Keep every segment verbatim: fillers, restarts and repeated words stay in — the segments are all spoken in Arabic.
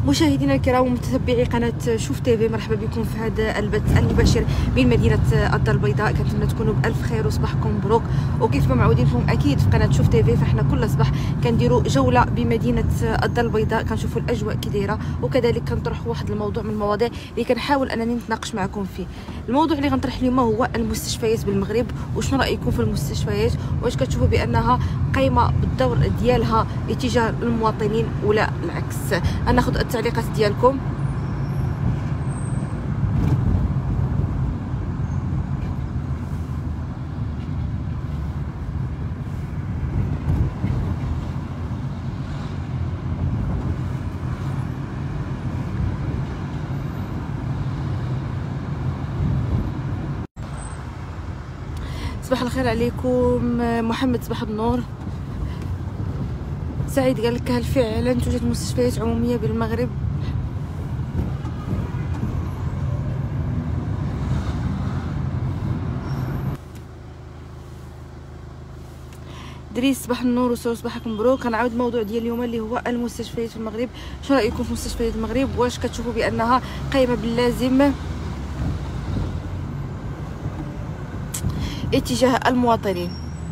مشاهدينا الكرام ومتتبعي قناه شوف تيفي، مرحبا بكم في هذا البث المباشر من مدينه الدار البيضاء. كنتمنى تكونوا بالف خير وصباحكم مبروك. وكيف ما معودين لكم اكيد في قناه شوف تيفي، فاحنا كل صباح كنديروا جوله بمدينه الدار البيضاء، كنشوفوا الاجواء كي دايره، وكذلك كنطرحوا واحد الموضوع من المواضيع اللي كنحاول انني نتناقش معكم فيه. الموضوع اللي غنطرح اليوم هو المستشفيات بالمغرب، وشنو رايكم في المستشفيات؟ واش كتشوفوا بانها قايمه بالدور ديالها اتجاه المواطنين ولا العكس؟ ناخذ التعليقات ديالكم. صباح الخير عليكم محمد، صباح النور. سعيد قال لك هل فعلا توجد مستشفيات عموميه بالمغرب؟ دريس صباح النور وسور، صباحكم مبروك. كنعاود الموضوع ديال اليوم اللي هو المستشفيات في المغرب. شنو رايكم في مستشفيات المغرب؟ واش كتشوفوا بانها قايمه باللازم اتجاه المواطنين؟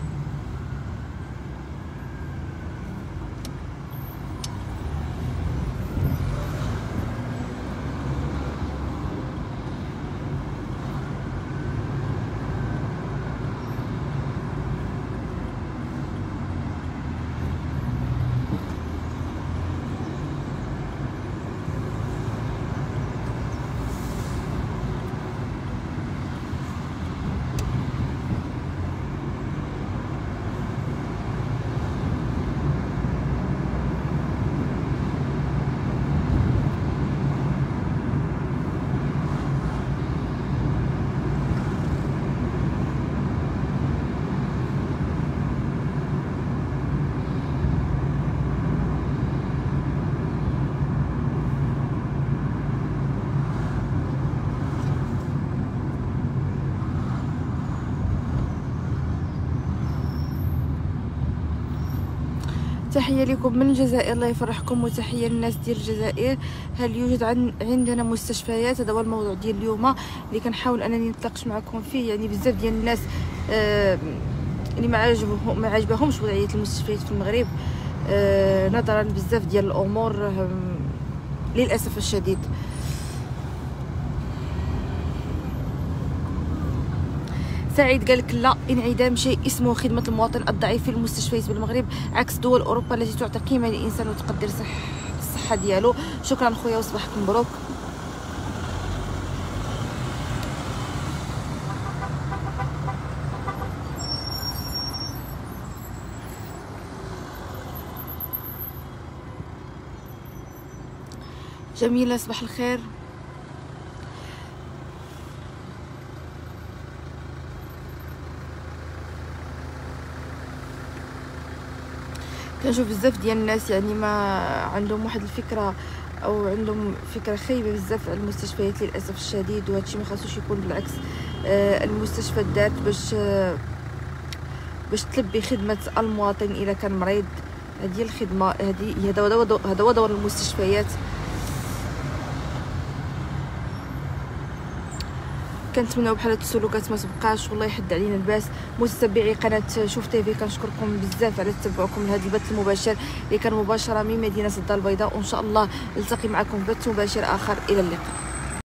تحية لكم من الجزائر، الله يفرحكم، وتحية للناس ديال الجزائر. هل يوجد عن عندنا مستشفيات؟ هذا هو الموضوع ديال اليوم اللي كنحاول انني نتناقش معكم فيه. يعني بزاف ديال الناس آه اللي ما عاجبهم ما عجبهمش وضعية المستشفيات في المغرب، آه نظرا بزاف ديال الامور آه للاسف الشديد. سعيد قال لك لا، انعدام شيء اسمه خدمه المواطن الضعيف في المستشفيات بالمغرب، عكس دول اوروبا التي تعطي قيمه للانسان وتقدر صح الصحه ديالو. شكرا خويا وصباحكم مبروك. جميله صباح الخير. كنشوف بزاف ديال الناس يعني ما عندهم واحد الفكره او عندهم فكره خايبه بزاف على المستشفيات للاسف الشديد، وهادشي ما خاصوش يكون. بالعكس آه المستشفى دارت باش آه باش تلبي خدمه المواطن اذا كان مريض. هذه الخدمه هذه هذا هذا هو دور المستشفيات. كنتمناو بحال هاد السلوكات ما تبقاش، والله يحد علينا الباس. متتبعي قناه شوف تيفي كنشكركم بزاف على تتبعكم لهذا البث المباشر اللي كان مباشره من مدينه الدار البيضاء، وان شاء الله نلتقي معكم في بث مباشر اخر. الى اللقاء.